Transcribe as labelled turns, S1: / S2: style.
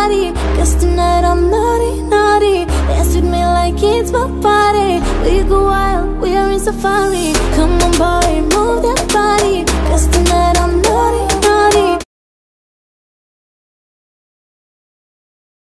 S1: body. Guess tonight I'm naughty, naughty. Dance with me like it's my party. We go wild, we are in safari.